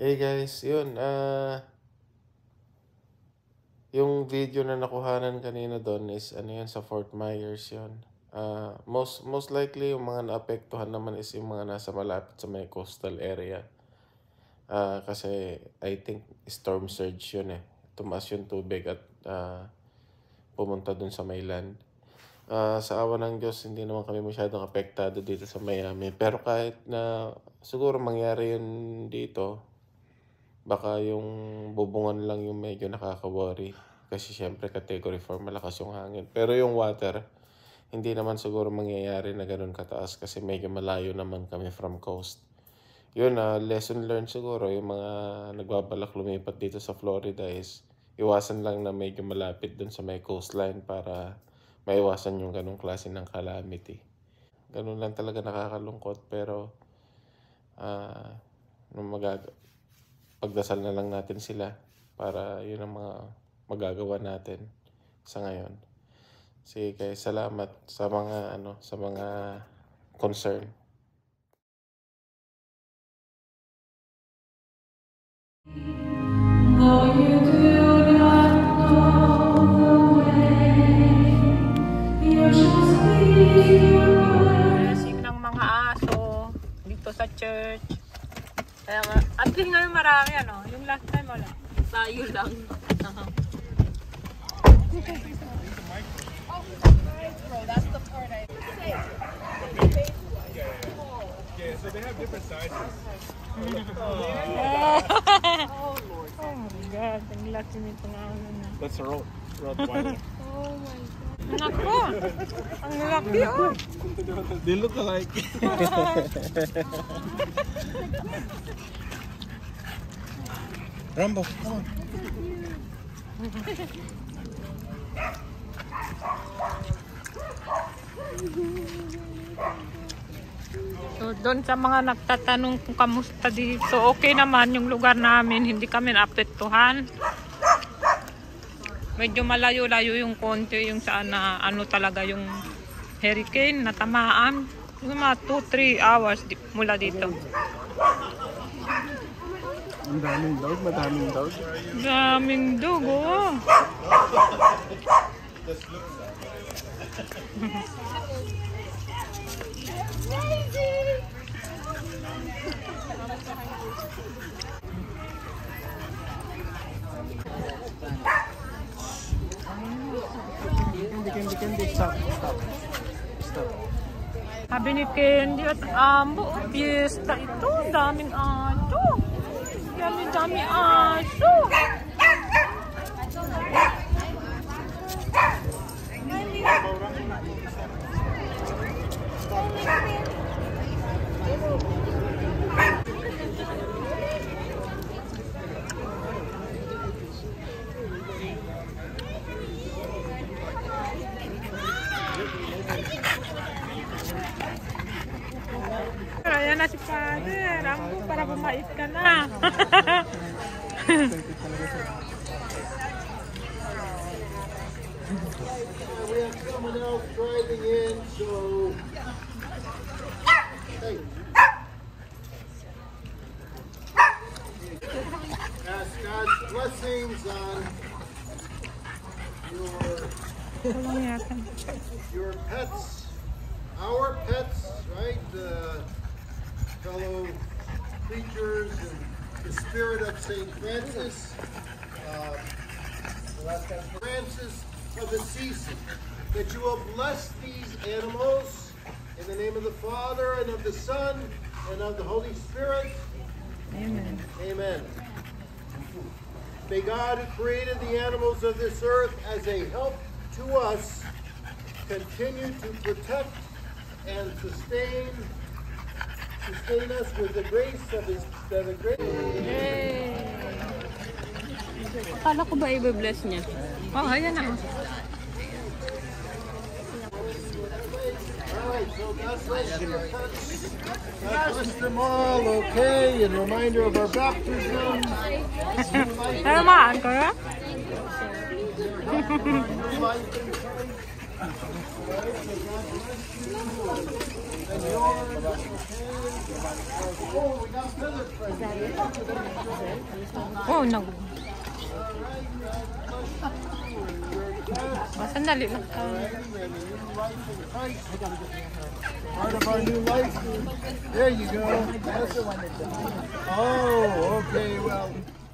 Hey guys, yun, yung video na nakuhanan kanina doon is ano yun, sa Fort Myers yun. Most likely yung mga naapektuhan naman is yung mga nasa malapit sa may coastal area. Kasi I think storm surge yun eh. Tumaas yung tubig at pumunta dun sa may land. Sa awa ng Diyos, hindi naman kami masyadong apektado dito sa Miami. Pero kahit na siguro mangyari yun dito, baka yung bubungan lang yung medyo nakaka-worry. Kasi syempre category 4 malakas yung hangin. Pero yung water, hindi naman siguro mangyayari na ganun kataas kasi medyo malayo naman kami from coast. Yun, lesson learned siguro yung mga nagbabalak lumipat dito sa Florida is iwasan lang na medyo malapit dun sa may coastline para maiwasan yung ganung klase ng calamity. Ganun lang talaga nakakalungkot pero pagdasal na lang natin sila para yun ang mga magagawa natin sa ngayon. Sige guys, salamat sa mga concern. Sing ng mga aso dito sa church. Kaya nga, at least ngayon marami ano. Yung last time wala. Tayo lang. That's the part I Yeah, so they have different sizes. Oh my God, ang laki nito nga ano na. That's a Rottweiler. Oh my God. Naku! Ang laki oh! They look alike. Rambo, come on. So, doon sa mga nagtatanong kung kamusta dito, okay naman yung lugar namin, hindi kami naapektuhan. Medyo malayo-layo yung konti, yung saan na ano talaga yung hurricane na tamaan. Yung mga 2-3 hours mula dito. Ang daming dog, madaming dog. Daming dugo. Candy, stop. Sabi ni Candy at Ambo, fiesta ito. Daming aso. Dami aso. Ayan na si Father. Rambo, para bumait ka na. We have someone else driving in, so hey. Ask God's blessings on your pets, our pets, right? Fellow creatures and the spirit of Saint Francis, Francis of Assisi, that you will bless these animals in the name of the Father and of the Son and of the Holy Spirit. Amen. Amen. May God, who created the animals of this earth as a help to us, continue to protect and sustain us with the grace of His Yay! Akala ko ba i-bless niya? Oh, ayan na. Alright, so God bless you. God bless them all, okay? In reminder of our baptism. Tama, ko na? New life in Christ. And yours. Oh, we got feather friends. Oh, nag... Sandali lang. Part of our new life. There you go. Oh, okay, well.